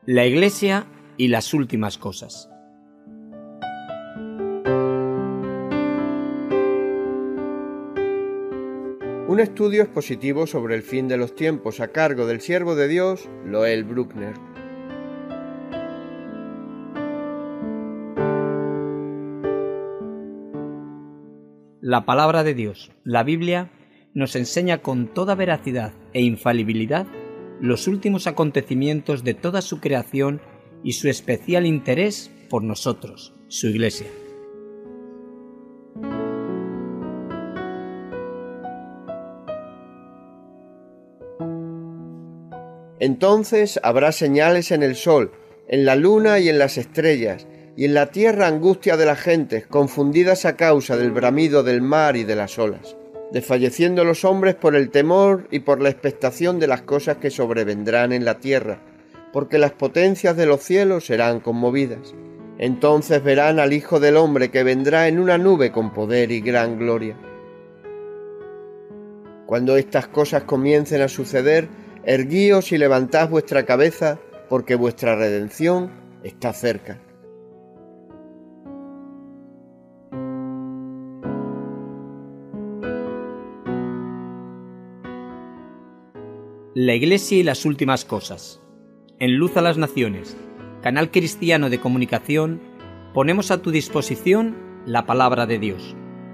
La Iglesia y las últimas cosas. Un estudio expositivo sobre el fin de los tiempos a cargo del siervo de Dios, Loel Bruckner. La palabra de Dios, la Biblia, nos enseña con toda veracidad e infalibilidad los últimos acontecimientos de toda su creación y su especial interés por nosotros, su Iglesia. Entonces habrá señales en el sol, en la luna y en las estrellas, y en la tierra angustia de las gentes, confundidas a causa del bramido del mar y de las olas, desfalleciendo los hombres por el temor y por la expectación de las cosas que sobrevendrán en la tierra, porque las potencias de los cielos serán conmovidas. Entonces verán al Hijo del Hombre que vendrá en una nube con poder y gran gloria. Cuando estas cosas comiencen a suceder, erguíos y levantad vuestra cabeza, porque vuestra redención está cerca. La Iglesia y las últimas cosas. En Luz a las Naciones, canal cristiano de comunicación, ponemos a tu disposición la palabra de Dios.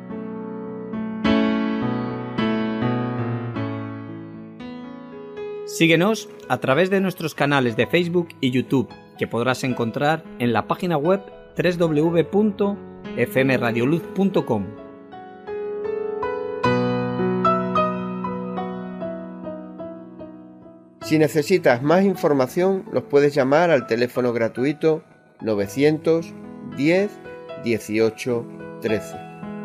Síguenos a través de nuestros canales de Facebook y YouTube, que podrás encontrar en la página web www.fmradioluz.com. Si necesitas más información, los puedes llamar al teléfono gratuito 910 18 13.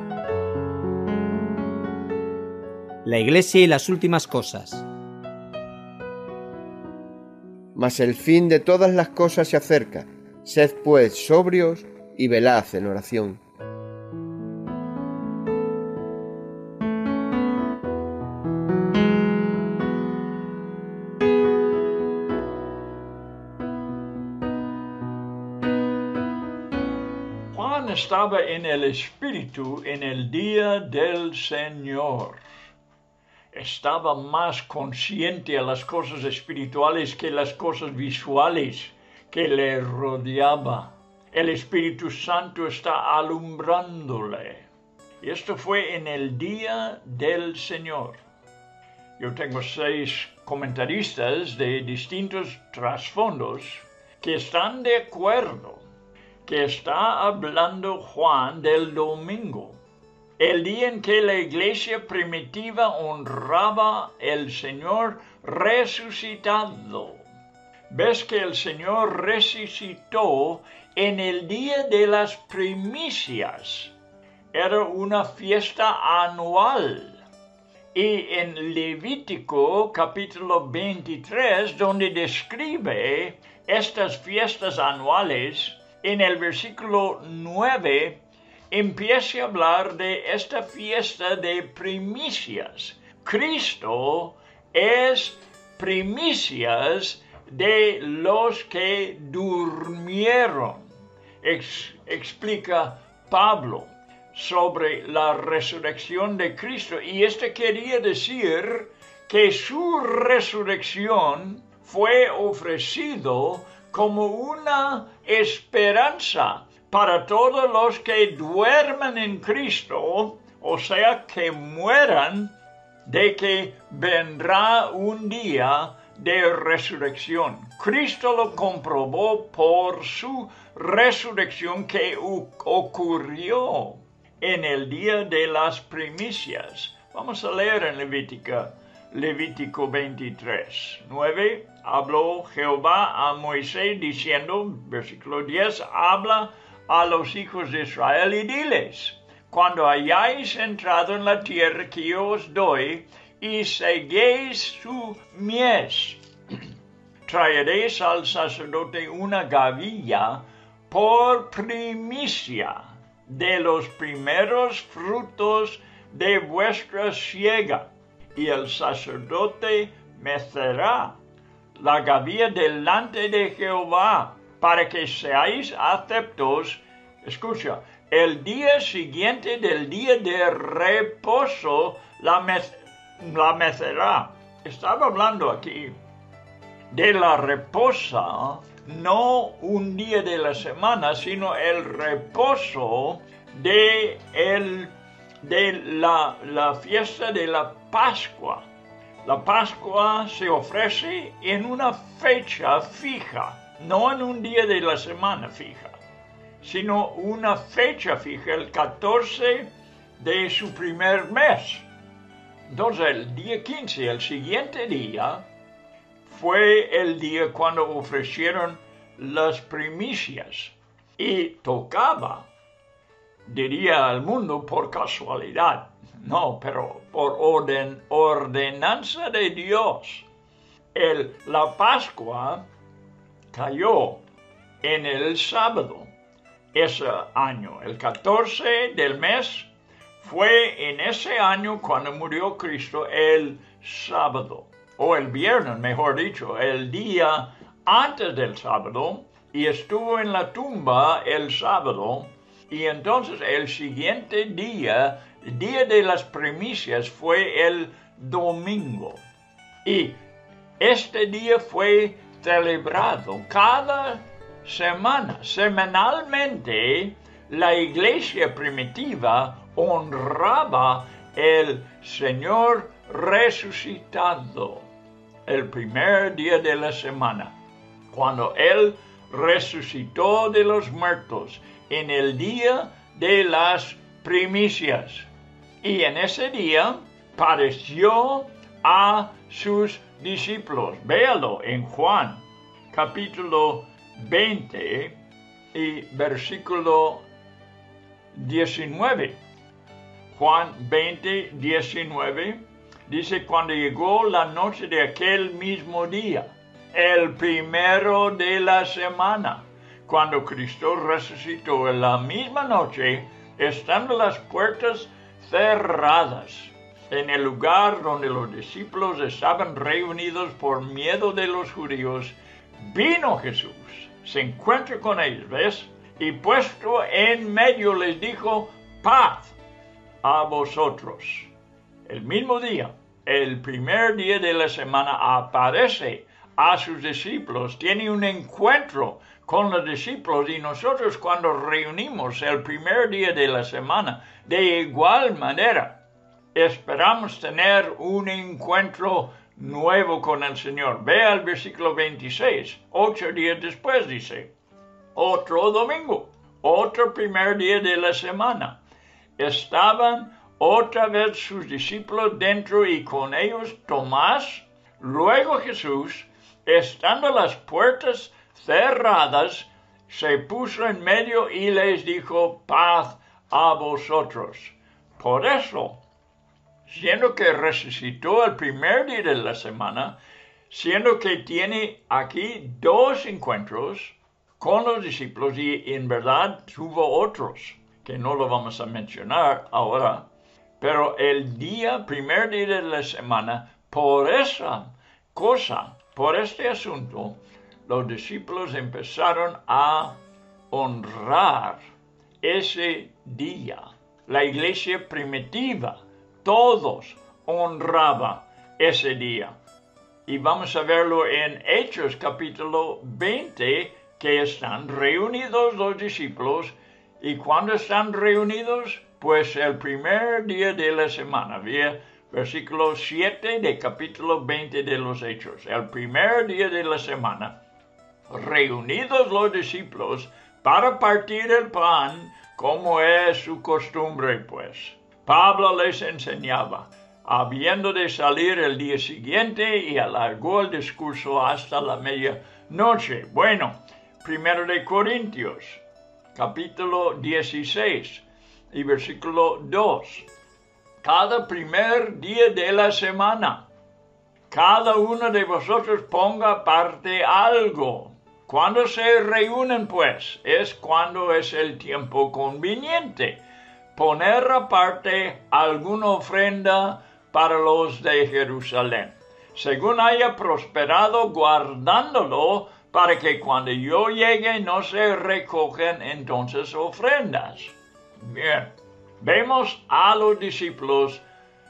La Iglesia y las últimas cosas. Mas el fin de todas las cosas se acerca. Sed pues sobrios y velad en oración. Juan estaba en el Espíritu en el día del Señor. Estaba más consciente de las cosas espirituales que las cosas visuales que le rodeaba. El Espíritu Santo está alumbrándole. Y esto fue en el día del Señor. Yo tengo 6 comentaristas de distintos trasfondos que están de acuerdo que está hablando Juan del domingo, el día en que la iglesia primitiva honraba al Señor resucitado. Ves que el Señor resucitó en el día de las primicias. Era una fiesta anual. Y en Levítico capítulo 23, donde describe estas fiestas anuales, en el versículo 9, empieza a hablar de esta fiesta de primicias. Cristo es primicias de los que durmieron. Explica Pablo sobre la resurrección de Cristo. Y esto quería decir que su resurrección fue ofrecido como una esperanza para todos los que duermen en Cristo, o sea, que mueran, de que vendrá un día de resurrección. Cristo lo comprobó por su resurrección que ocurrió en el día de las primicias. Vamos a leer en Levítico 23, 9. Habló Jehová a Moisés diciendo, versículo 10, habla a los hijos de Israel y diles, cuando hayáis entrado en la tierra que yo os doy y seguéis su mies, traeréis al sacerdote una gavilla por primicia de los primeros frutos de vuestra siega, y el sacerdote mecerá la gavilla delante de Jehová, para que seáis aceptos. Escucha, el día siguiente del día de reposo la mecerá. Estaba hablando aquí de la reposa, no un día de la semana, sino el reposo de la fiesta de la Pascua. La Pascua se ofrece en una fecha fija, no en un día de la semana fija, sino una fecha fija, el 14 de su primer mes. Entonces, el día 15, el siguiente día, fue el día cuando ofrecieron las primicias. Y tocaba, diría al mundo, por casualidad. No, pero por ordenanza de Dios. La Pascua cayó en el sábado. Ese año, el 14 del mes, fue en ese año cuando murió Cristo, el sábado, o el viernes, mejor dicho, el día antes del sábado, y estuvo en la tumba el sábado, y entonces el siguiente día, el día de las primicias, fue el domingo. Y este día fue celebrado cada semana. Semanalmente, la iglesia primitiva honraba el Señor resucitado el primer día de la semana, cuando Él resucitó de los muertos en el día de las primicias. Y en ese día pareció a sus discípulos. Véalo en Juan, capítulo 20 y versículo 19. Juan 20, 19, dice, cuando llegó la noche de aquel mismo día, el primero de la semana, cuando Cristo resucitó en la misma noche, estando las puertas cerradas, en el lugar donde los discípulos estaban reunidos por miedo de los judíos, vino Jesús, se encuentra con ellos, ¿ves? Y puesto en medio les dijo, paz a vosotros. El mismo día, el primer día de la semana, aparece a sus discípulos, tiene un encuentro con los discípulos, y nosotros cuando reunimos el primer día de la semana, de igual manera, esperamos tener un encuentro nuevo con el Señor. Ve al versículo 26, 8 días después dice, otro domingo, otro primer día de la semana. Estaban otra vez sus discípulos dentro y con ellos Tomás. Luego Jesús, estando las puertas cerradas, se puso en medio y les dijo, paz a vosotros. Por eso, siendo que resucitó el primer día de la semana, siendo que tiene aquí dos encuentros con los discípulos, y en verdad tuvo otros, que no lo vamos a mencionar ahora, pero el primer día de la semana, por esa cosa, por este asunto, los discípulos empezaron a honrar ese día. La iglesia primitiva, todos honraban ese día. Y vamos a verlo en Hechos capítulo 20, que están reunidos los discípulos. ¿Y cuando están reunidos? Pues el primer día de la semana. Ve versículo 7 de capítulo 20 de los Hechos. El primer día de la semana, reunidos los discípulos para partir el pan, como es su costumbre, pues. Pablo les enseñaba, habiendo de salir el día siguiente, y alargó el discurso hasta la medianoche. Bueno, 1 de Corintios, capítulo 16 y versículo 2. Cada primer día de la semana, cada uno de vosotros ponga aparte algo. Cuando se reúnen, pues, es cuando es el tiempo conveniente. Poner aparte alguna ofrenda para los de Jerusalén. según haya prosperado guardándolo, para que cuando yo llegue no se recogen entonces ofrendas. Bien, vemos a los discípulos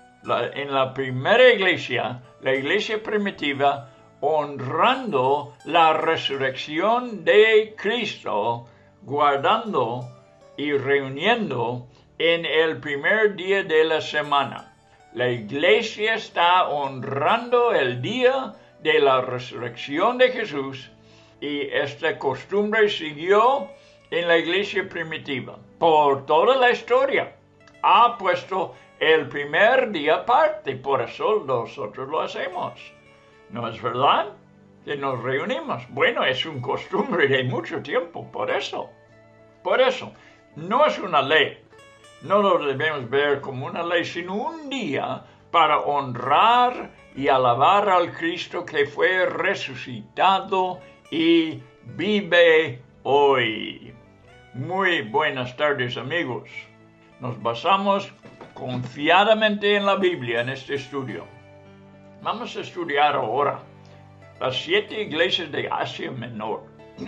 en la primera iglesia, la iglesia primitiva, honrando la resurrección de Cristo, guardando y reuniendo en el primer día de la semana. La iglesia está honrando el día de la resurrección de Jesús, y esta costumbre siguió en la iglesia primitiva. Por toda la historia ha puesto el primer día aparte, por eso nosotros lo hacemos. ¿No es verdad? Que nos reunimos. Bueno, es una costumbre de mucho tiempo, por eso. Por eso, no es una ley. No lo debemos ver como una ley, sino un día para honrar y alabar al Cristo que fue resucitado y vive hoy. Muy buenas tardes, amigos. Nos basamos confiadamente en la Biblia en este estudio. Vamos a estudiar ahora las 7 iglesias de Asia Menor,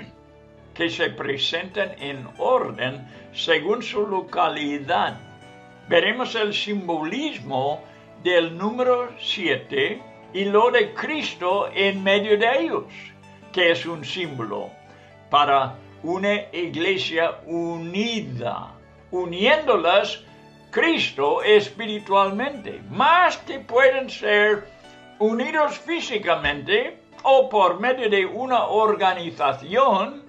que se presentan en orden según su localidad. Veremos el simbolismo del número 7 y lo de Cristo en medio de ellos, que es un símbolo para una iglesia unida, uniéndolas Cristo espiritualmente, más que pueden ser unidos físicamente o por medio de una organización,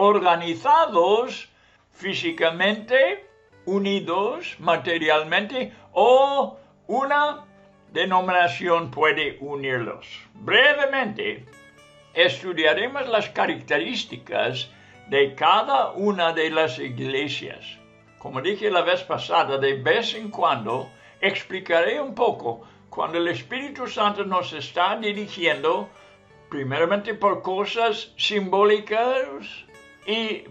organizados físicamente, unidos materialmente, o una denominación puede unirlos. Brevemente, estudiaremos las características de cada una de las iglesias. Como dije la vez pasada, de vez en cuando explicaré un poco cuando el Espíritu Santo nos está dirigiendo, primeramente por cosas simbólicas y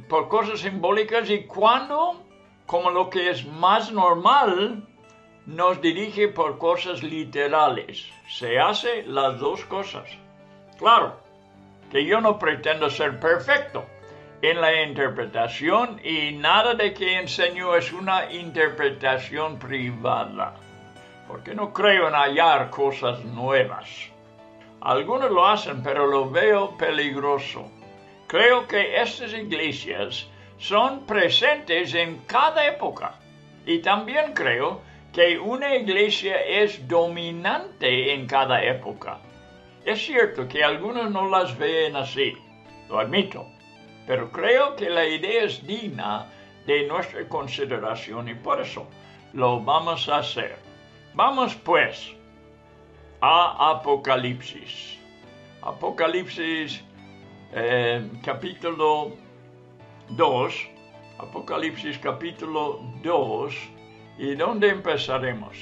cuando, como lo que es más normal, nos dirige por cosas literales. Se hace las dos cosas. Claro, que yo no pretendo ser perfecto en la interpretación y nada de que enseño es una interpretación privada, porque no creo en hallar cosas nuevas. Algunos lo hacen, pero lo veo peligroso. Creo que estas iglesias son presentes en cada época, y también creo que una iglesia es dominante en cada época. Es cierto que algunos no las ven así, lo admito, pero creo que la idea es digna de nuestra consideración y por eso lo vamos a hacer. Vamos pues a Apocalipsis. Apocalipsis capítulo 2. Apocalipsis capítulo 2. ¿Y dónde empezaremos?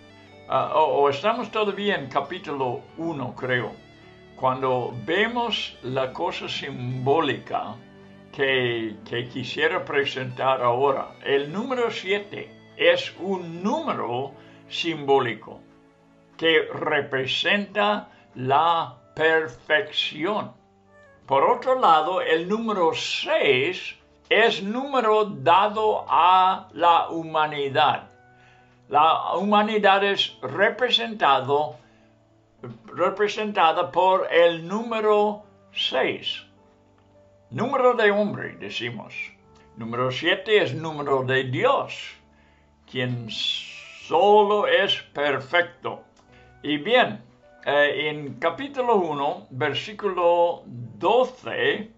Estamos todavía en capítulo 1, creo, cuando vemos la cosa simbólica que quisiera presentar ahora. El número 7 es un número simbólico que representa la perfección. Por otro lado, el número 6 es número dado a la humanidad. La humanidad es representada por el número 6. Número de hombre, decimos. Número 7 es número de Dios, quien solo es perfecto. Y bien, en capítulo 1, versículo 12,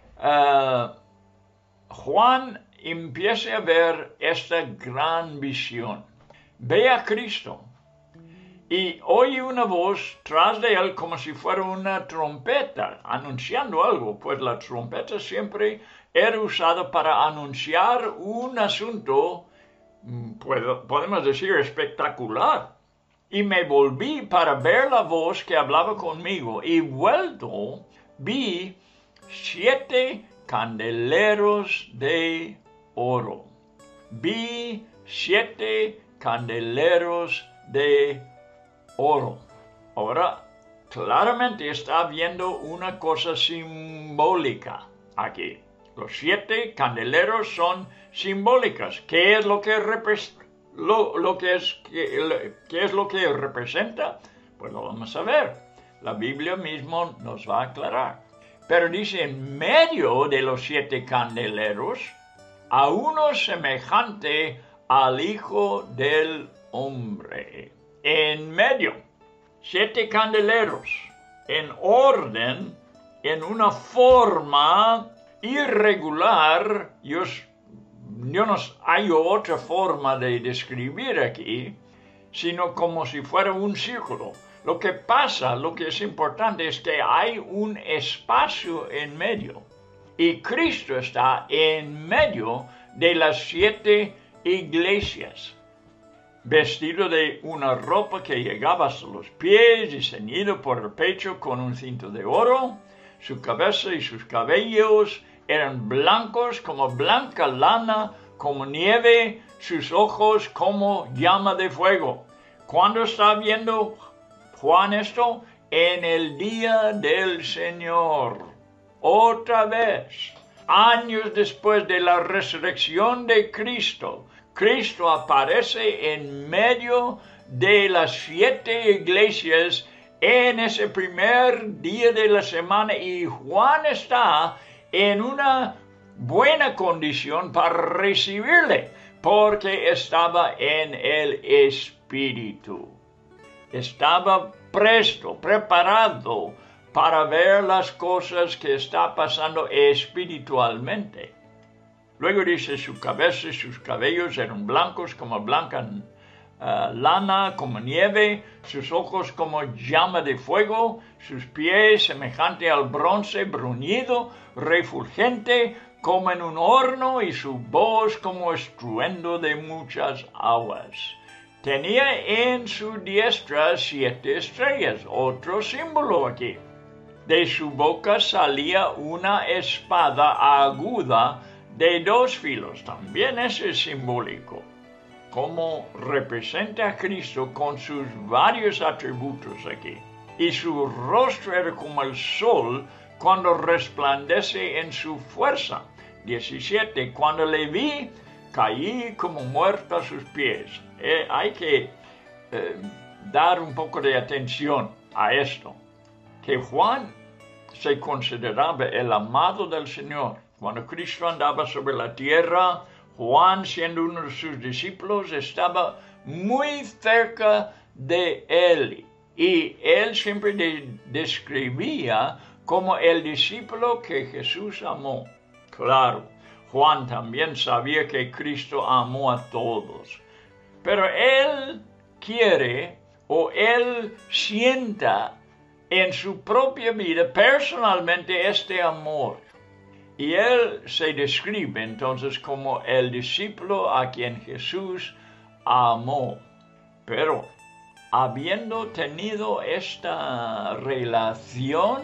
Juan empieza a ver esta gran visión. Ve a Cristo y oye una voz tras de él como si fuera una trompeta, anunciando algo, pues la trompeta siempre era usada para anunciar un asunto, podemos decir, espectacular. Y me volví para ver la voz que hablaba conmigo, y vuelto vi 7 candeleros de oro. Vi 7 candeleros de oro. Ahora, claramente está viendo una cosa simbólica aquí. Los 7 candeleros son simbólicas. ¿Qué es lo que qué es lo que representa? Pues lo vamos a ver. La Biblia mismo nos va a aclarar. Pero dice, en medio de los 7 candeleros, a uno semejante al Hijo del Hombre. En medio, 7 candeleros, en orden, en una forma irregular. Yo no hay otra forma de describir aquí, sino como si fuera un círculo. Lo que pasa, lo que es importante es que hay un espacio en medio. Y Cristo está en medio de las 7 iglesias, vestido de una ropa que llegaba hasta los pies y ceñido por el pecho con un cinto de oro. Su cabeza y sus cabellos eran blancos como blanca lana, como nieve, sus ojos como llama de fuego. ¿Cuándo está viendo Juan esto? En el día del Señor. Otra vez, años después de la resurrección de Cristo, Cristo aparece en medio de las 7 iglesias en ese primer día de la semana y Juan está en una buena condición para recibirle porque estaba en el Espíritu. Estaba presto, preparado para ver las cosas que está pasando espiritualmente. Luego dice, su cabeza y sus cabellos eran blancos como blanca lana, como nieve, sus ojos como llama de fuego, sus pies semejante al bronce bruñido, refulgente como en un horno, y su voz como estruendo de muchas aguas. Tenía en su diestra 7 estrellas, otro símbolo aquí. De su boca salía una espada aguda de 2 filos. También ese es simbólico, como representa a Cristo con sus varios atributos aquí. Y su rostro era como el sol cuando resplandece en su fuerza. 17. Cuando le vi, caí como muerto a sus pies. Hay que dar un poco de atención a esto, que Juan se consideraba el amado del Señor. Cuando Cristo andaba sobre la tierra, Juan, siendo uno de sus discípulos, estaba muy cerca de él. Y él siempre describía como el discípulo que Jesús amó. Claro, Juan también sabía que Cristo amó a todos. Pero él quiere o él sienta en su propia vida personalmente este amor. Y él se describe entonces como el discípulo a quien Jesús amó. Pero habiendo tenido esta relación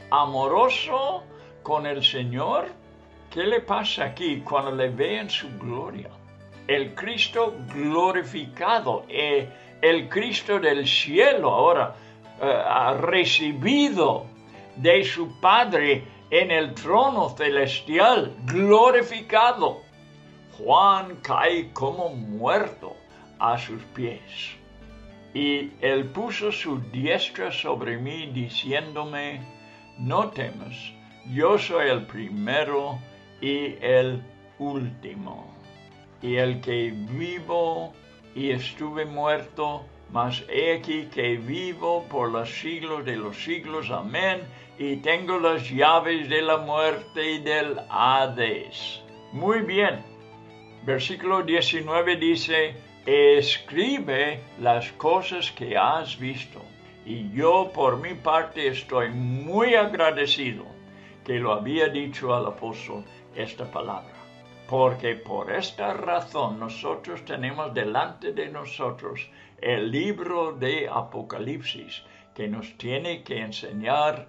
amorosa con el Señor, ¿qué le pasa aquí cuando le ve en su gloria? El Cristo glorificado, el Cristo del cielo ahora, ha recibido de su Padre en el trono celestial, glorificado. Juan cae como muerto a sus pies. Y él puso su diestra sobre mí, diciéndome, no temas, yo soy el primero y el último, y el que vivo y estuve muerto, mas he aquí que vivo por los siglos de los siglos. Amén. Y tengo las llaves de la muerte y del Hades. Muy bien. Versículo 19 dice, escribe las cosas que has visto. Y yo por mi parte estoy muy agradecido que lo había dicho al apóstol esta palabra. Porque por esta razón nosotros tenemos delante de nosotros el libro de Apocalipsis, que nos tiene que enseñar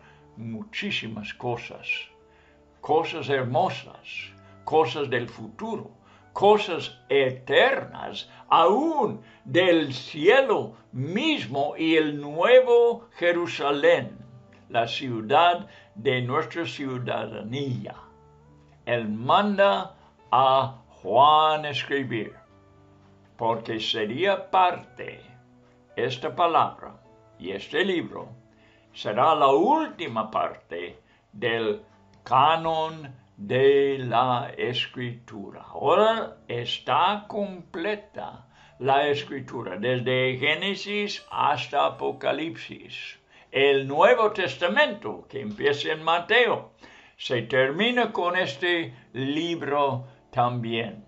muchísimas cosas, cosas hermosas, cosas del futuro, cosas eternas, aún del cielo mismo y el nuevo Jerusalén, la ciudad de nuestra ciudadanía. Él manda a Juan escribir, porque sería parte, esta palabra y este libro, será la última parte del canon de la Escritura. Ahora está completa la Escritura, desde Génesis hasta Apocalipsis. El Nuevo Testamento, que empieza en Mateo, se termina con este libro también.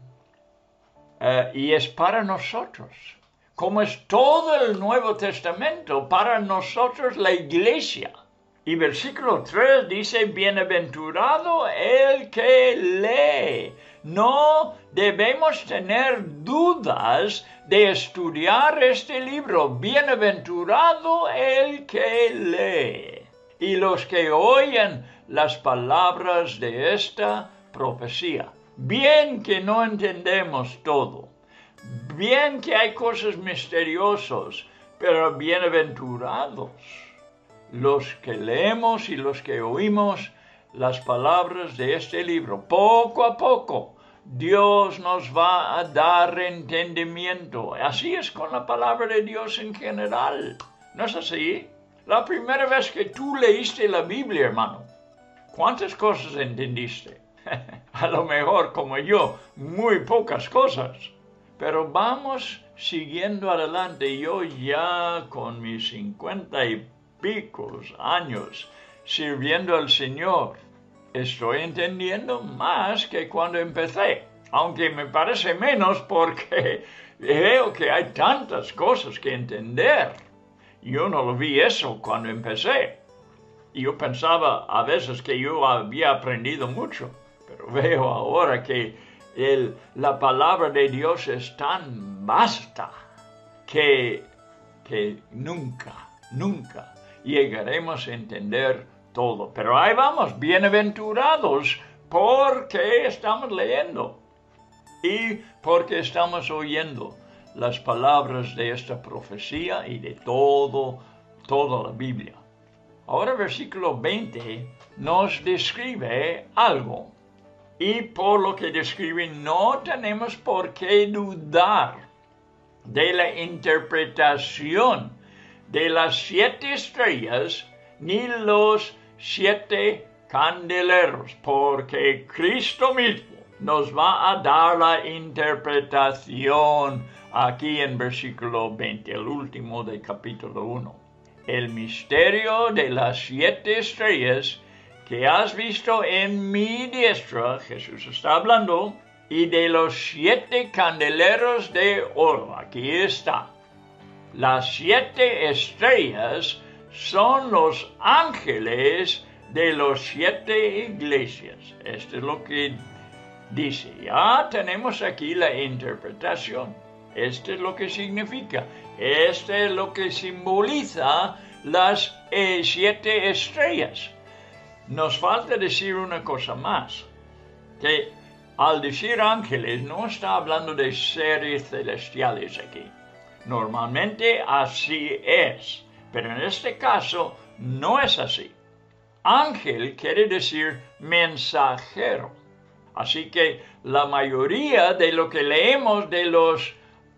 Y es para nosotros. Como es todo el Nuevo Testamento, para nosotros la iglesia. Y versículo 3 dice, bienaventurado el que lee. No debemos tener dudas de estudiar este libro. Bienaventurado el que lee. Y los que oyen las palabras de esta profecía. Bien que no entendemos todo. Bien que hay cosas misteriosas, pero bienaventurados los que leemos y los que oímos las palabras de este libro. Poco a poco Dios nos va a dar entendimiento. Así es con la palabra de Dios en general. ¿No es así? La primera vez que tú leíste la Biblia, hermano, ¿cuántas cosas entendiste? A lo mejor, como yo, muy pocas cosas. Pero vamos siguiendo adelante. Yo ya con mis 50 y picos años sirviendo al Señor, estoy entendiendo más que cuando empecé. Aunque me parece menos porque veo que hay tantas cosas que entender. Yo no lo vi eso cuando empecé. Yo pensaba a veces que yo había aprendido mucho. Pero veo ahora que la palabra de Dios es tan vasta que nunca llegaremos a entender todo. Pero ahí vamos, bienaventurados porque estamos leyendo y porque estamos oyendo las palabras de esta profecía y de toda la Biblia. Ahora versículo 20 nos describe algo. Y por lo que describe, no tenemos por qué dudar de la interpretación de las 7 estrellas ni los 7 candeleros, porque Cristo mismo nos va a dar la interpretación aquí en versículo 20, el último del capítulo 1. El misterio de las 7 estrellas que has visto en mi diestra, Jesús está hablando, y de los 7 candeleros de oro. Aquí está. Las 7 estrellas son los ángeles de los 7 iglesias. Esto es lo que dice. Ya tenemos aquí la interpretación. Esto es lo que significa. Esto es lo que simboliza las 7 estrellas. Nos falta decir una cosa más, que al decir ángeles no está hablando de seres celestiales aquí. Normalmente así es, pero en este caso no es así. Ángel quiere decir mensajero. Así que la mayoría de lo que leemos de los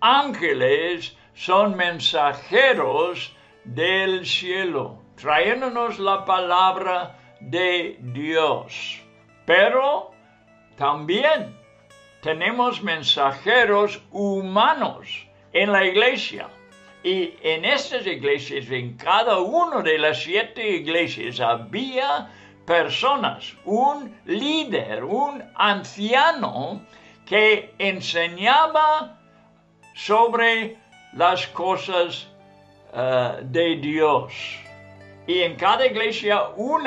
ángeles son mensajeros del cielo, trayéndonos la palabra de Dios. Pero también tenemos mensajeros humanos en la iglesia. Y en estas iglesias, en cada una de las 7 iglesias, había personas, un líder, un anciano que enseñaba sobre las cosas de Dios. Y en cada iglesia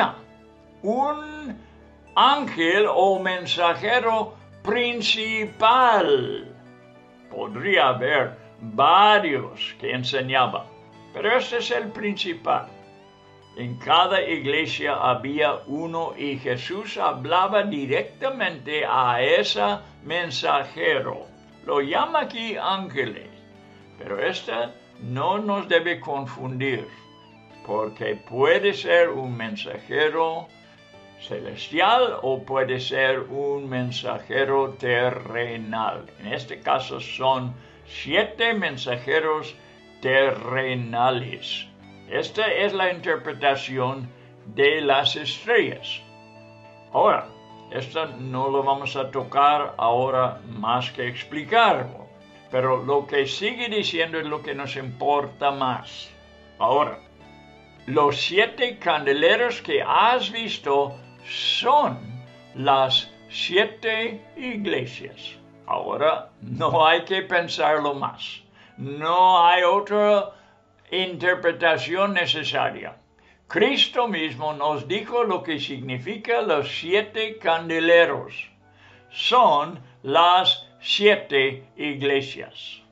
un ángel o mensajero principal. Podría haber varios que enseñaban, pero este es el principal. En cada iglesia había uno y Jesús hablaba directamente a ese mensajero. Lo llama aquí ángeles, pero esta no nos debe confundir, porque puede ser un mensajero celestial o puede ser un mensajero terrenal. En este caso son 7 mensajeros terrenales. Esta es la interpretación de las estrellas. Ahora, esto no lo vamos a tocar ahora más que explicarlo, pero lo que sigue diciendo es lo que nos importa más. Ahora, los 7 candeleros que has visto son las 7 iglesias. Ahora, no hay que pensarlo más. No hay otra interpretación necesaria. Cristo mismo nos dijo lo que significa los 7 candeleros. Son las 7 iglesias.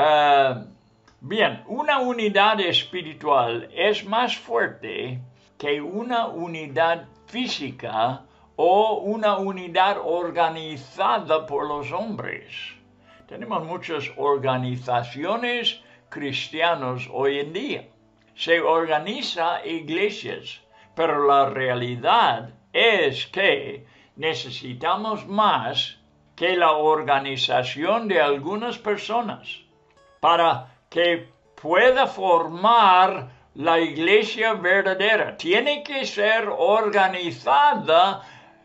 Bien, una unidad espiritual es más fuerte que una unidad física o una unidad organizada por los hombres. Tenemos muchas organizaciones cristianas hoy en día. Se organiza iglesias, pero la realidad es que necesitamos más que la organización de algunas personas para que pueda formar la iglesia verdadera. Tiene que ser organizada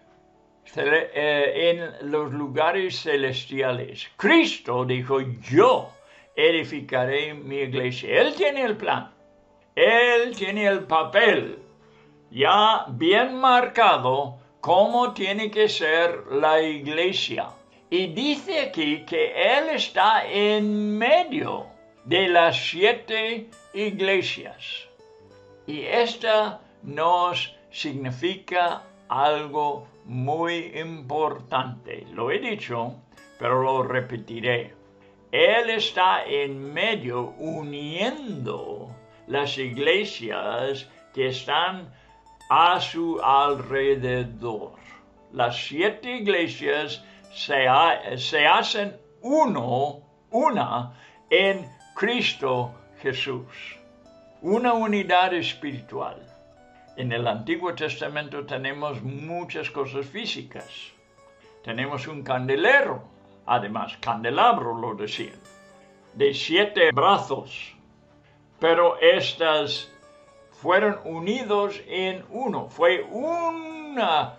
en los lugares celestiales. Cristo dijo, yo edificaré mi iglesia. Él tiene el plan. Él tiene el papel ya bien marcado cómo tiene que ser la iglesia. Y dice aquí que Él está en medio de las 7 iglesias. Y esta nos significa algo muy importante. Lo he dicho, pero lo repetiré. Él está en medio uniendo las iglesias que están a su alrededor. Las 7 iglesias se hacen una en Cristo Jesús. Una unidad espiritual. En el Antiguo Testamento tenemos muchas cosas físicas. Tenemos un candelero, además candelabro lo decían, de 7 brazos. Pero estas fueron unidos en uno. Fue un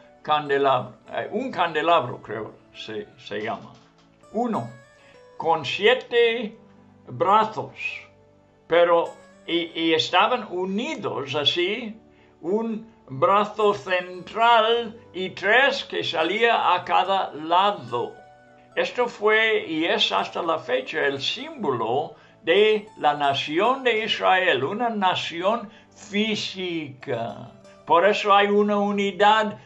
candelabro creo se llama. Uno, con 7 brazos. Pero, y estaban unidos así, un brazo central y 3 que salía a cada lado. Esto fue y es hasta la fecha el símbolo de la nación de Israel, una nación física. Por eso hay una unidad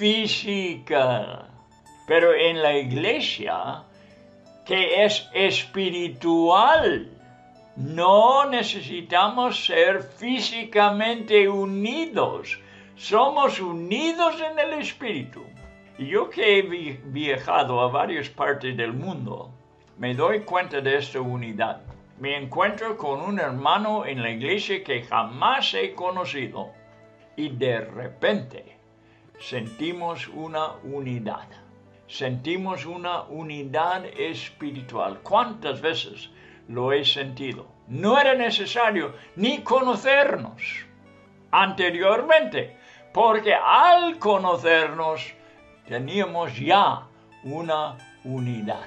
física. Pero en la iglesia, que es espiritual, no necesitamos ser físicamente unidos. Somos unidos en el espíritu. Y yo que he viajado a varias partes del mundo, me doy cuenta de esta unidad. Me encuentro con un hermano en la iglesia que jamás he conocido. Y de repente sentimos una unidad. Sentimos una unidad espiritual. ¿Cuántas veces lo he sentido? No era necesario ni conocernos anteriormente, porque al conocernos teníamos ya una unidad.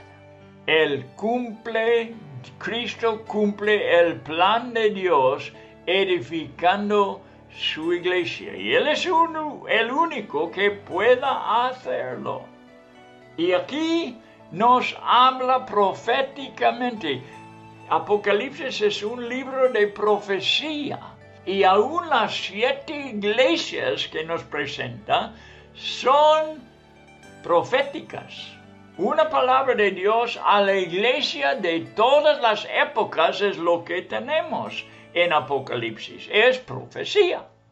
Cristo cumple el plan de Dios edificando su iglesia. Y Él es el único que pueda hacerlo. Y aquí nos habla proféticamente. Apocalipsis es un libro de profecía. Y aún las 7 iglesias que nos presenta son proféticas. Una palabra de Dios a la iglesia de todas las épocas es lo que tenemos en Apocalipsis. Es profecía.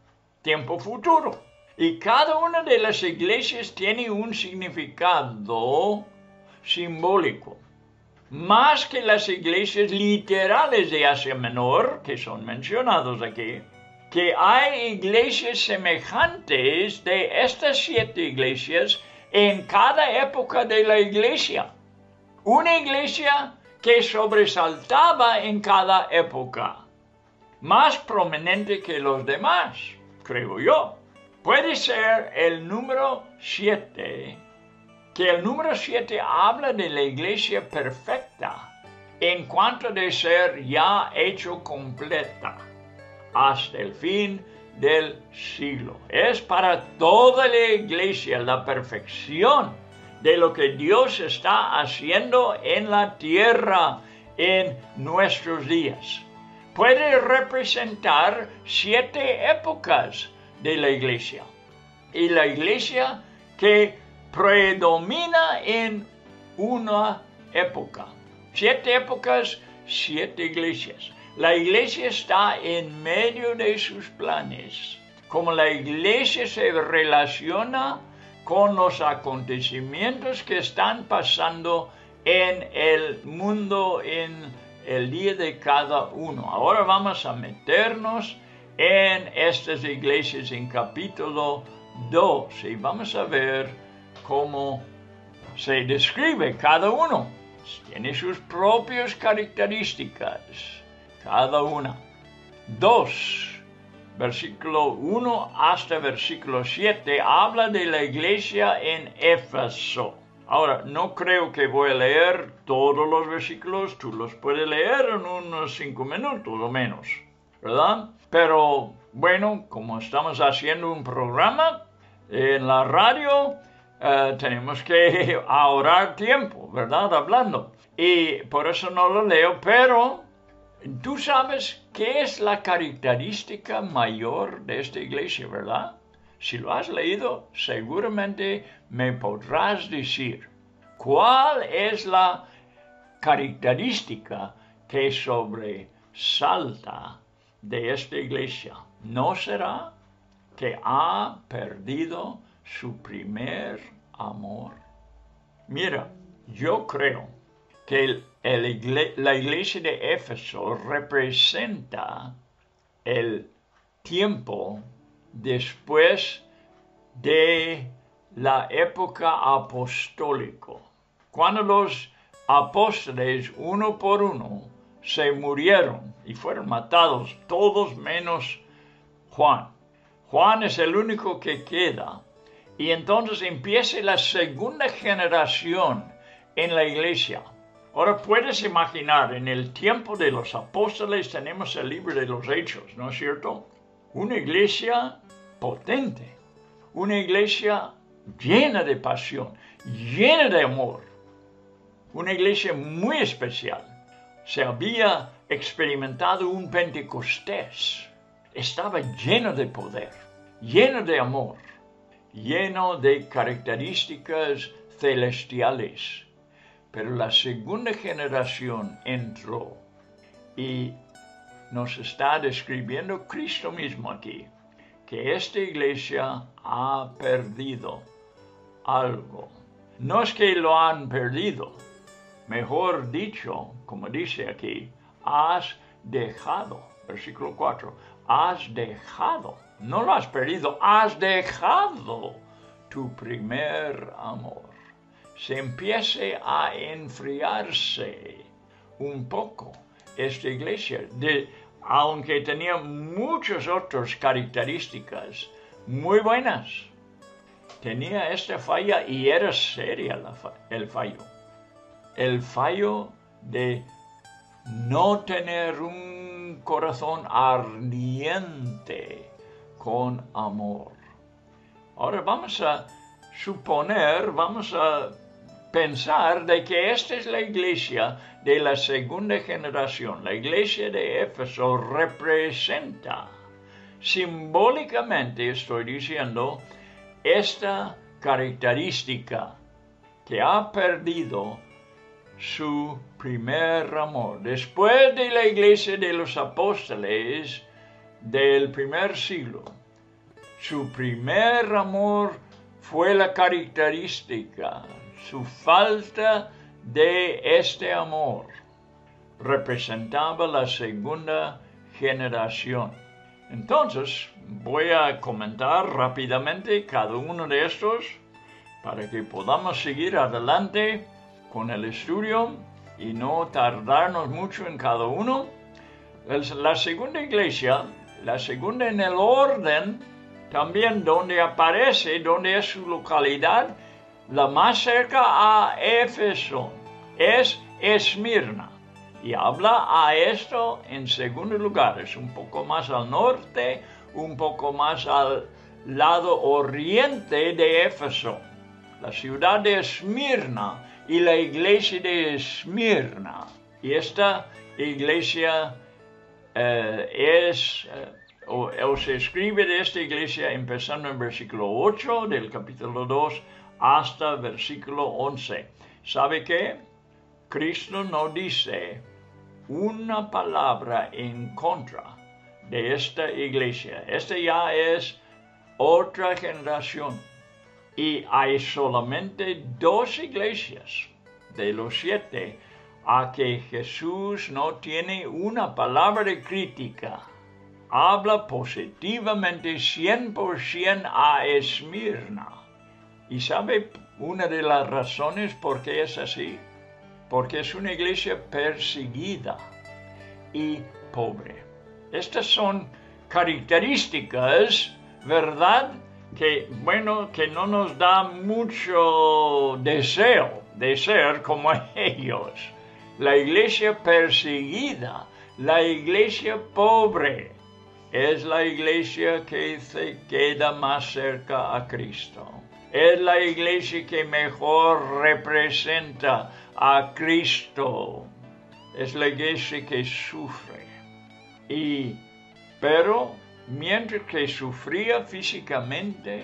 tiempo futuro. Y cada una de las iglesias tiene un significado simbólico. Más que las iglesias literales de Asia Menor, que son mencionados aquí, que hay iglesias semejantes de estas 7 iglesias en cada época de la iglesia. Una iglesia que sobresaltaba en cada época, más prominente que los demás, creo yo. Puede ser el número 7, que el número 7 habla de la iglesia perfecta, en cuanto de ser ya hecho completa, hasta el fin del siglo. Es para toda la iglesia la perfección de lo que Dios está haciendo en la tierra en nuestros días. Puede representar 7 épocas de la iglesia. Y la iglesia que predomina en una época. 7 épocas, 7 iglesias. La iglesia está en medio de sus planes. Como la iglesia se relaciona con los acontecimientos que están pasando en el mundo en el día de cada uno. Ahora vamos a meternos en estas iglesias en capítulo 2 y vamos a ver cómo se describe cada uno. Tiene sus propias características, cada una. 2, versículo 1 hasta versículo 7, habla de la iglesia en Éfeso. Ahora, no creo que voy a leer todos los versículos, tú los puedes leer en unos 5 minutos o menos, ¿verdad? Pero, bueno, como estamos haciendo un programa en la radio, tenemos que ahorrar tiempo, ¿verdad? Hablando. Y por eso no lo leo, pero tú sabes qué es la característica mayor de esta iglesia, ¿verdad? Si lo has leído, seguramente me podrás decir cuál es la característica que sobresalta de esta iglesia. ¿No será que ha perdido su primer amor? Mira, yo creo que la iglesia de Éfeso representa el tiempo después de la época apostólica, cuando los apóstoles uno por uno se murieron y fueron matados, todos menos Juan. Juan es el único que queda. Y entonces empieza la segunda generación en la iglesia. Ahora puedes imaginar, en el tiempo de los apóstoles tenemos el libro de los Hechos, ¿no es cierto? Una iglesia potente, una iglesia llena de pasión, llena de amor, una iglesia muy especial. Se había experimentado un Pentecostés, estaba lleno de poder, lleno de amor, lleno de características celestiales. Pero la segunda generación entró y nos está describiendo Cristo mismo aquí, que esta iglesia ha perdido algo. No es que lo han perdido, mejor dicho, como dice aquí, has dejado, versículo 4, has dejado, no lo has perdido, has dejado tu primer amor. Se empiece a enfriarse un poco esta iglesia, aunque tenía muchas otras características muy buenas. Tenía esta falla y era seria el fallo. El fallo de no tener un corazón ardiente con amor. Ahora vamos a suponer, vamos a pensar de que esta es la iglesia de la segunda generación. La iglesia de Éfeso representa, simbólicamente estoy diciendo, esta característica que ha perdido su primer amor. Después de la iglesia de los apóstoles del primer siglo, Su primer amor fue la característica, su falta de este amor representaba la segunda generación. Entonces, voy a comentar rápidamente cada uno de estos para que podamos seguir adelante con el estudio y no tardarnos mucho en cada uno. La segunda iglesia, la segunda en el orden, también donde aparece, donde es su localidad, la más cerca a Éfeso, es Esmirna. Y habla a esto en segundo lugar, es un poco más al norte, un poco más al lado oriente de Éfeso. La ciudad de Esmirna y la iglesia de Esmirna. Y esta iglesia se escribe de esta iglesia empezando en versículo 8 del capítulo 2 hasta versículo 11. ¿Sabe qué? Cristo no dice una palabra en contra de esta iglesia. Esta ya es otra generación. Y hay solamente 2 iglesias de los 7 a que Jesús no tiene una palabra de crítica. Habla positivamente 100% a Esmirna. ¿Y sabe una de las razones por qué es así? Porque es una iglesia perseguida y pobre. Estas son características, ¿verdad?, que no nos da mucho deseo de ser como ellos. La iglesia perseguida, la iglesia pobre, es la iglesia que se queda más cerca a Cristo. Es la iglesia que mejor representa a Cristo. Es la iglesia que sufre. Pero mientras que sufría físicamente,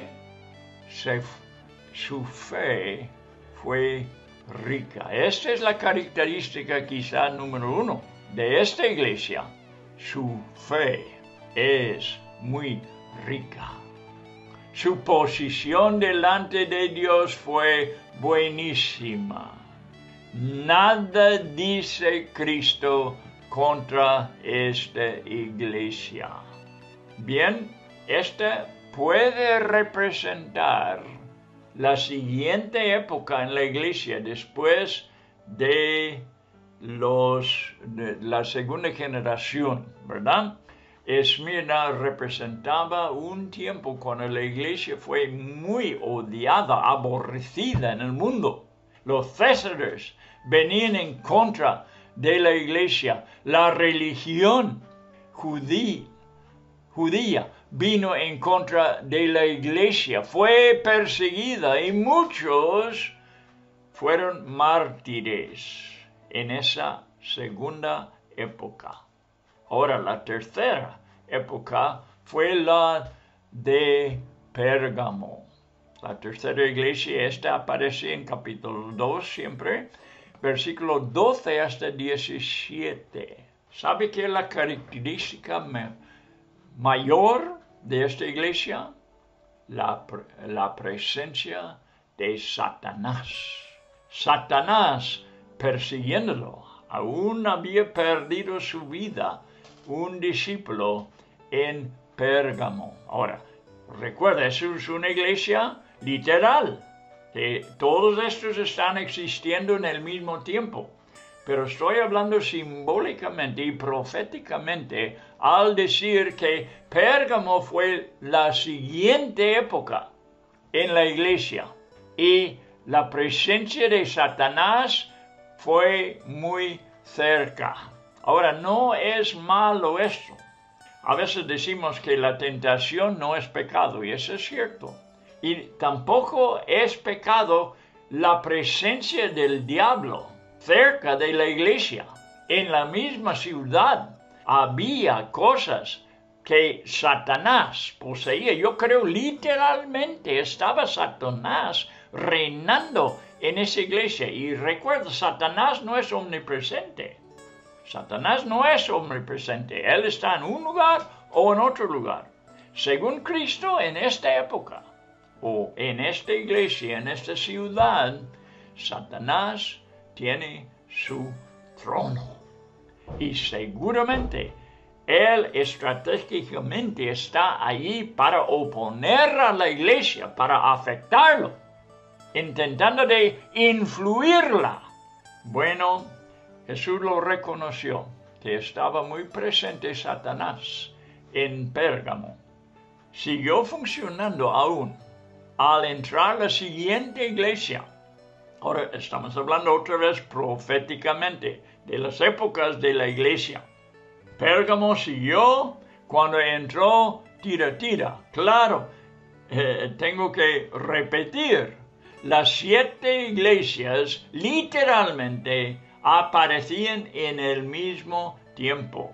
su fe fue rica. Esta es la característica quizá número 1 de esta iglesia. Su fe es muy rica. Su posición delante de Dios fue buenísima. Nada dice Cristo contra esta iglesia. Bien, esta puede representar la siguiente época en la iglesia después de la segunda generación, ¿verdad? Esmirna representaba un tiempo cuando la iglesia fue muy odiada, aborrecida en el mundo. Los césares venían en contra de la iglesia. La religión judía vino en contra de la iglesia. Fue perseguida y muchos fueron mártires en esa segunda época. Ahora, la tercera época fue la de Pérgamo. La tercera iglesia, esta aparece en capítulo 2 siempre, versículo 12 hasta 17. ¿Sabe qué es la característica mayor de esta iglesia? La presencia de Satanás. Satanás persiguiéndolo. Aún había perdido su vida un discípulo en Pérgamo. Ahora, recuerda, eso es una iglesia literal. Todos estos están existiendo en el mismo tiempo. Pero estoy hablando simbólicamente y proféticamente al decir que Pérgamo fue la siguiente época en la iglesia. Y la presencia de Satanás fue muy cerca. Ahora, no es malo esto. A veces decimos que la tentación no es pecado, y eso es cierto. Y tampoco es pecado la presencia del diablo cerca de la iglesia. En la misma ciudad había cosas que Satanás poseía. Yo creo literalmente estaba Satanás reinando en esa iglesia. Y recuerda, Satanás no es omnipresente. Satanás no es omnipresente. Él está en un lugar o en otro lugar. según Cristo en esta época, o en esta iglesia, en esta ciudad, Satanás tiene su trono. Y seguramente él estratégicamente está allí para oponer a la iglesia, para afectarlo, intentando de influirla. Bueno, Jesús lo reconoció, que estaba muy presente Satanás en Pérgamo. Siguió funcionando aún al entrar la siguiente iglesia. Ahora estamos hablando otra vez proféticamente de las épocas de la iglesia. Pérgamo siguió cuando entró Tiatira. Claro, tengo que repetir, las 7 iglesias literalmente aparecían en el mismo tiempo.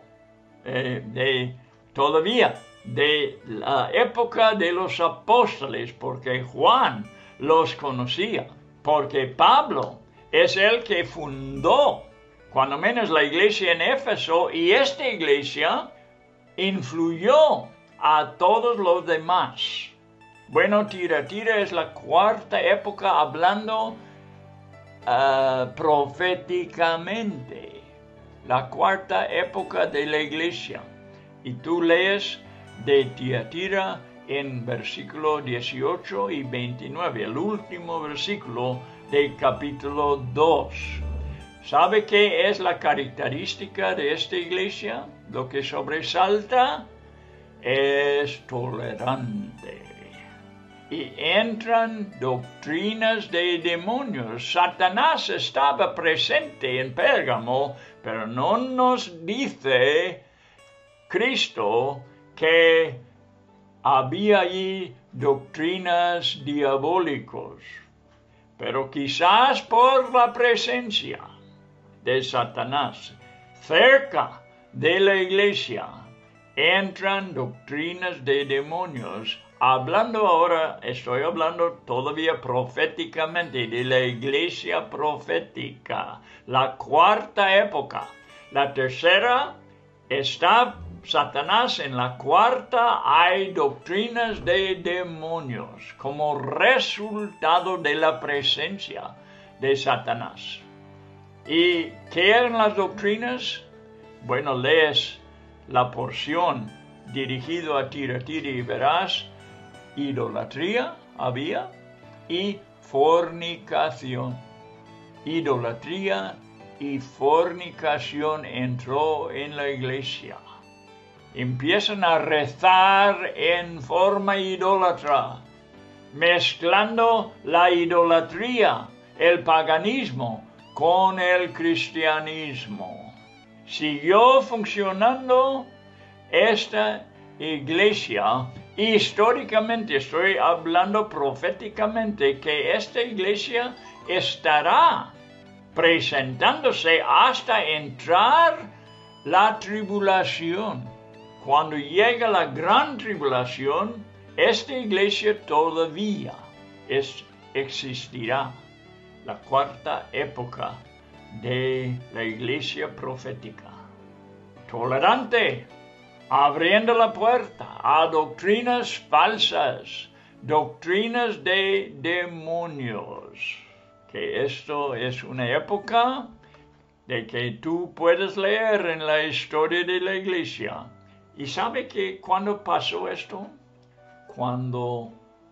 Todavía de la época de los apóstoles, porque Juan los conocía, porque Pablo es el que fundó, cuando menos, la iglesia en Éfeso, y esta iglesia influyó a todos los demás. Bueno, Tiatira es la 4ª época hablando proféticamente, la 4ª época de la iglesia. Y tú lees de Tiatira en versículo 18 y 29, el último versículo del capítulo 2. ¿Sabe qué es la característica de esta iglesia? Lo que sobresalta es tolerante. Y entran doctrinas de demonios. Satanás estaba presente en Pérgamo, pero no nos dice Cristo que había allí doctrinas diabólicos. Pero quizás por la presencia de Satanás cerca de la iglesia entran doctrinas de demonios. Estoy hablando todavía proféticamente de la iglesia profética, la 4ª época. La 3ª está Satanás, en la 4ª hay doctrinas de demonios como resultado de la presencia de Satanás. ¿Y qué eran las doctrinas? Bueno, lees la porción dirigida a Tiatira y verás, idolatría había y fornicación. Idolatría y fornicación entró en la iglesia. Empiezan a rezar en forma idólatra, mezclando la idolatría, el paganismo, con el cristianismo. Siguió funcionando esta iglesia. Históricamente, estoy hablando proféticamente, que esta iglesia estará presentándose hasta entrar la tribulación. Cuando llega la gran tribulación, esta iglesia todavía existirá. La 4ª época de la iglesia profética. Tolerante, abriendo la puerta a doctrinas falsas, doctrinas de demonios. Que esto es una época de que tú puedes leer en la historia de la iglesia. ¿Y sabe que cuándo pasó esto? Cuando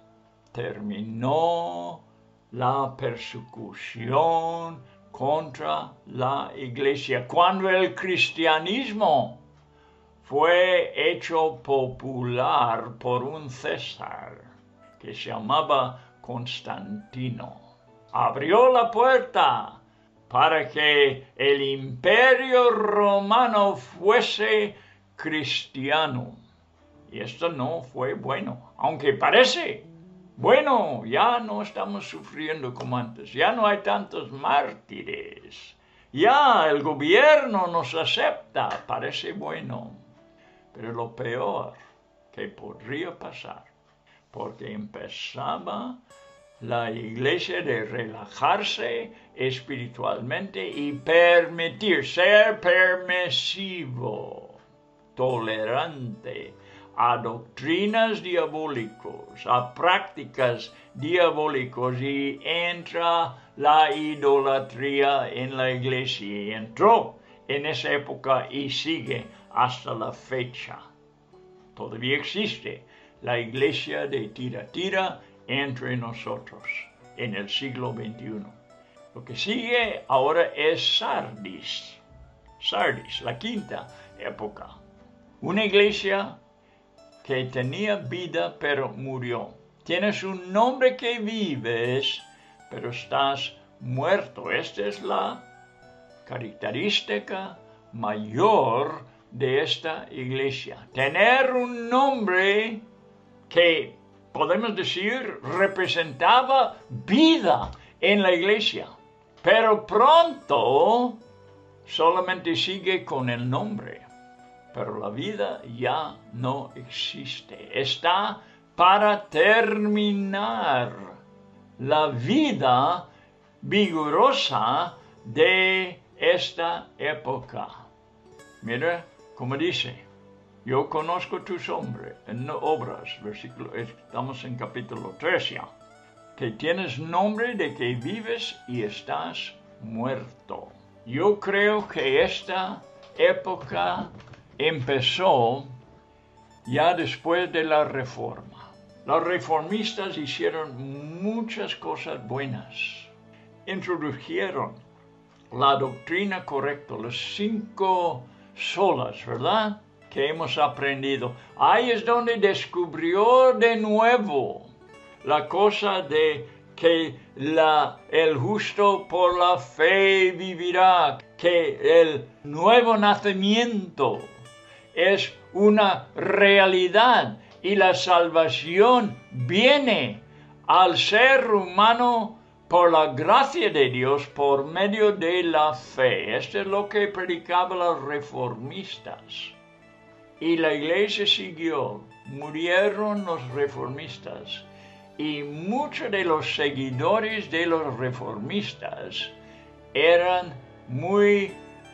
terminó la persecución contra la iglesia, cuando el cristianismo fue hecho popular por un César que se llamaba Constantino. Abrió la puerta para que el imperio romano fuese cristiano. Y esto no fue bueno, aunque parece bueno. Ya no estamos sufriendo como antes, ya no hay tantos mártires, ya el gobierno nos acepta, parece bueno. Pero lo peor que podría pasar, porque empezaba la iglesia de relajarse espiritualmente y ser permisivo, tolerante, a doctrinas diabólicas, a prácticas diabólicas, y entra la idolatría en la iglesia. Y entró en esa época y sigue hasta la fecha. Todavía existe la iglesia de Tiatira entre nosotros en el siglo XXI. Lo que sigue ahora es Sardis. Sardis, la quinta época. Una iglesia que tenía vida pero murió. Tienes un nombre que vives, pero estás muerto. Esta es la característica mayor de esta iglesia. Tener un nombre que, podemos decir, representaba vida en la iglesia. Pero pronto solamente sigue con el nombre. Pero la vida ya no existe. Está para terminar la vida vigorosa de esta época. Mira como dice, yo conozco tus obras, estamos en capítulo 3 ya, que tienes nombre de que vives y estás muerto. Yo creo que esta época empezó ya después de la Reforma. Los reformistas hicieron muchas cosas buenas. Introdujeron la doctrina correcta, las 5 solas, ¿verdad?, que hemos aprendido. Ahí es donde descubrió de nuevo la cosa de que el justo por la fe vivirá, que el nuevo nacimiento es una realidad y la salvación viene al ser humano por la gracia de Dios por medio de la fe. Esto es lo que predicaban los reformistas. Y la iglesia siguió. Murieron los reformistas. Y muchos de los seguidores de los reformistas eran muy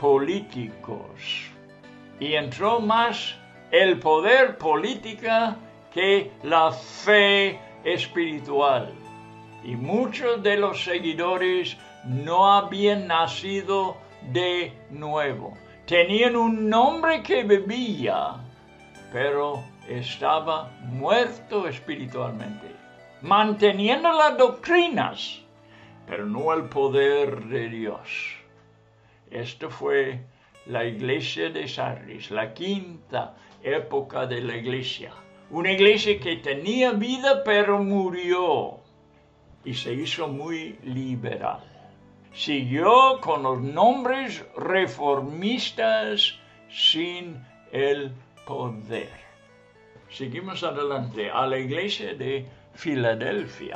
políticos. Y entró más el poder político que la fe espiritual. Y muchos de los seguidores no habían nacido de nuevo. Tenían un nombre que vivía, pero estaba muerto espiritualmente. Manteniendo las doctrinas, pero no el poder de Dios. Esto fue la iglesia de Sardis, la quinta época de la iglesia. Una iglesia que tenía vida, pero murió. Y se hizo muy liberal. Siguió con los nombres reformistas sin el poder. Seguimos adelante a la iglesia de Filadelfia.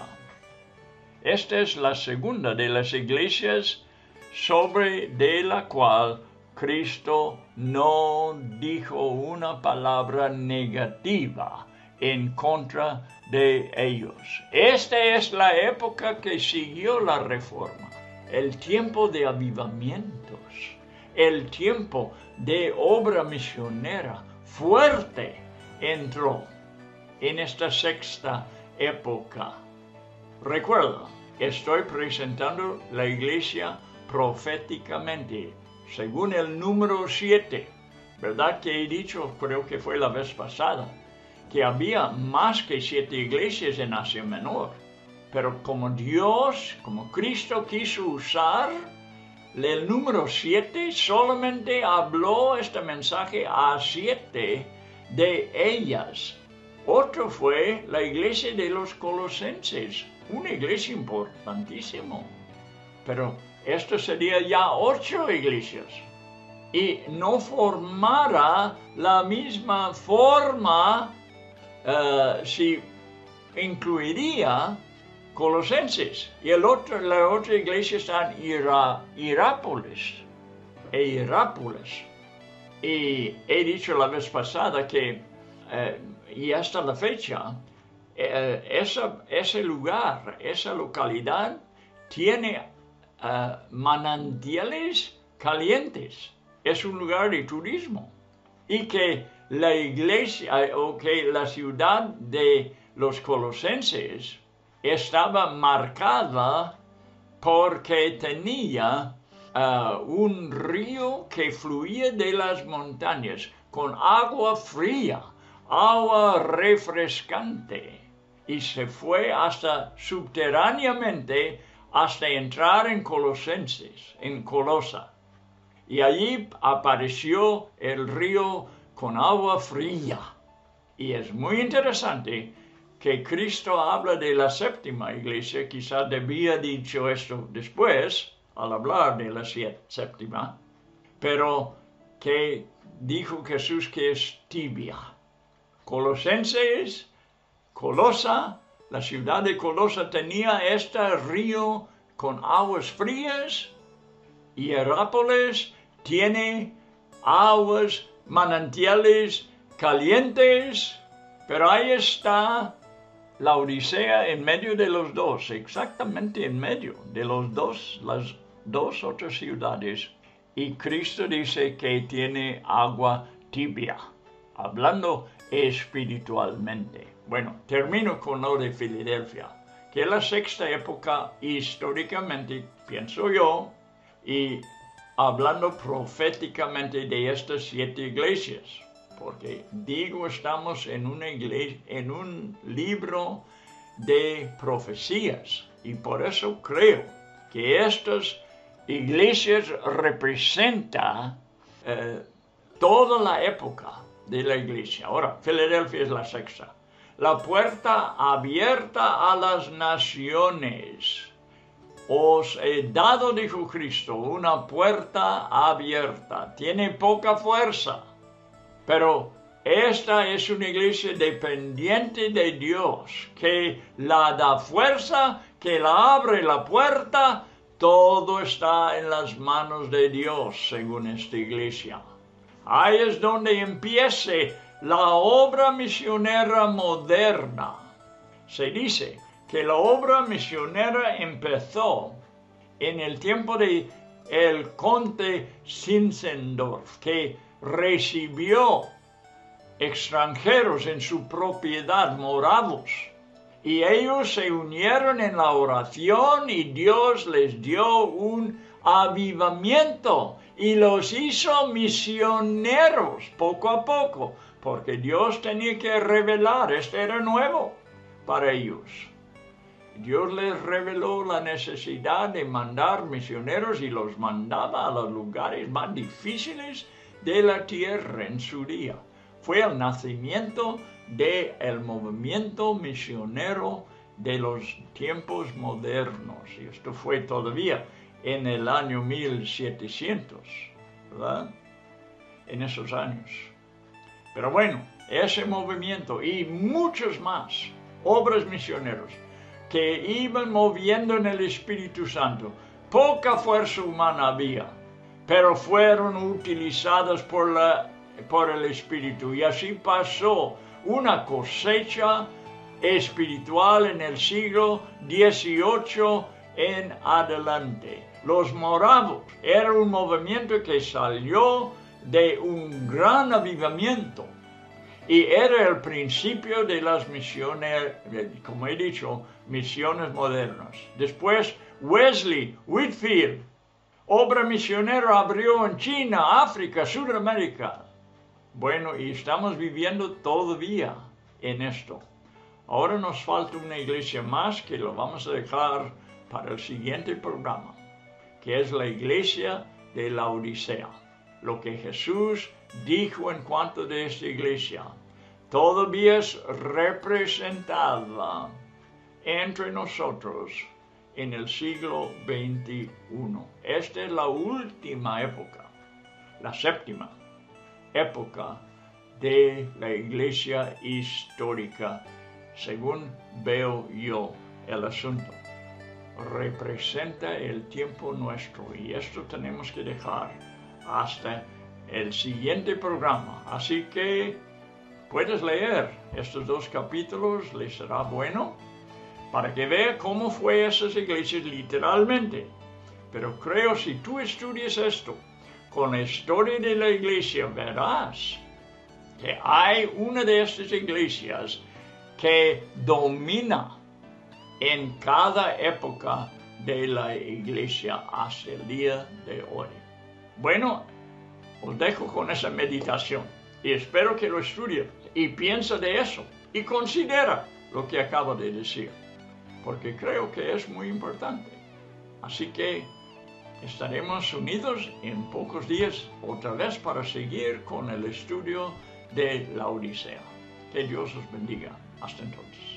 Esta es la segunda de las iglesias sobre de la cual Cristo no dijo una palabra negativa en contra de ellos. Esta es la época que siguió la Reforma, el tiempo de avivamientos, el tiempo de obra misionera fuerte entró en esta sexta época. Recuerda, estoy presentando la iglesia proféticamente, según el número 7, ¿verdad? Que he dicho, creo que fue la vez pasada, que había más que 7 iglesias en Asia Menor. Pero como Dios, como Cristo quiso usar el número 7, solamente habló este mensaje a 7 de ellas. Otro fue la iglesia de los Colosenses, una iglesia importantísima. Pero esto sería ya 8 iglesias. Y no formara la misma forma si incluiría Colosenses. Y la otra iglesia está en Hierápolis. Y he dicho la vez pasada que, y hasta la fecha, ese lugar, esa localidad, tiene manantiales calientes. Es un lugar de turismo. Y que la iglesia o que la ciudad de los colosenses estaba marcada porque tenía un río que fluía de las montañas con agua fría, agua refrescante, y se fue hasta subterráneamente hasta entrar en Colosenses, en Colosa. Y allí apareció el río con agua fría. Y es muy interesante que Cristo habla de la séptima iglesia, quizás debía dicho esto después, al hablar de la séptima, pero que dijo Jesús que es tibia. Colosenses, Colosa, la ciudad de Colosa tenía este río con aguas frías, y Herápolis tiene aguas, manantiales calientes, pero ahí está la Odisea en medio de los dos, exactamente en medio de las dos otras ciudades, y Cristo dice que tiene agua tibia, hablando espiritualmente. Bueno, termino con lo de Filadelfia, que es la sexta época históricamente, pienso yo, y hablando proféticamente de estas 7 iglesias, porque digo, estamos en una iglesia, en un libro de profecías, y por eso creo que estas iglesias representan toda la época de la iglesia. Ahora, Filadelfia es la sexta. La puerta abierta a las naciones. Os he dado, dijo Cristo, una puerta abierta. Tiene poca fuerza, pero esta es una iglesia dependiente de Dios, que la da fuerza, que la abre la puerta. Todo está en las manos de Dios, según esta iglesia. Ahí es donde empiece la obra misionera moderna. Se dice que la obra misionera empezó en el tiempo de el conde Zinzendorf, que recibió extranjeros en su propiedad, moravos, y ellos se unieron en la oración y Dios les dio un avivamiento y los hizo misioneros poco a poco, porque Dios tenía que revelar, esto era nuevo para ellos. Dios les reveló la necesidad de mandar misioneros y los mandaba a los lugares más difíciles de la tierra en su día. Fue el nacimiento del movimiento misionero de los tiempos modernos. Y esto fue todavía en el año 1700, ¿verdad? En esos años. Pero bueno, ese movimiento y muchos más obras misioneros que iban moviendo en el Espíritu Santo. Poca fuerza humana había, pero fueron utilizadas por el Espíritu. Y así pasó una cosecha espiritual en el siglo XVIII en adelante. Los moravos era un movimiento que salió de un gran avivamiento. Y era el principio de las misiones, como he dicho, misiones modernas. Después, Wesley, Whitefield, obra misionera abrió en China, África, Sudamérica. Bueno, y estamos viviendo todavía en esto. Ahora nos falta una iglesia más que lo vamos a dejar para el siguiente programa, que es la iglesia de la Odisea. Lo que Jesús dijo en cuanto de esta iglesia todavía es representada entre nosotros en el siglo XXI. Esta es la última época, la séptima época de la iglesia histórica, según veo yo el asunto. Representa el tiempo nuestro y esto tenemos que dejar hasta el siguiente programa. Así que puedes leer estos 2 capítulos, les será bueno para que vea cómo fue esas iglesias literalmente. Pero creo si tú estudias esto con la historia de la iglesia, verás que hay una de estas iglesias que domina en cada época de la iglesia hasta el día de hoy. Bueno, os dejo con esa meditación y espero que lo estudie y piensa de eso y considera lo que acabo de decir, porque creo que es muy importante. Así que estaremos unidos en pocos días otra vez para seguir con el estudio de la Odisea. Que Dios os bendiga. Hasta entonces.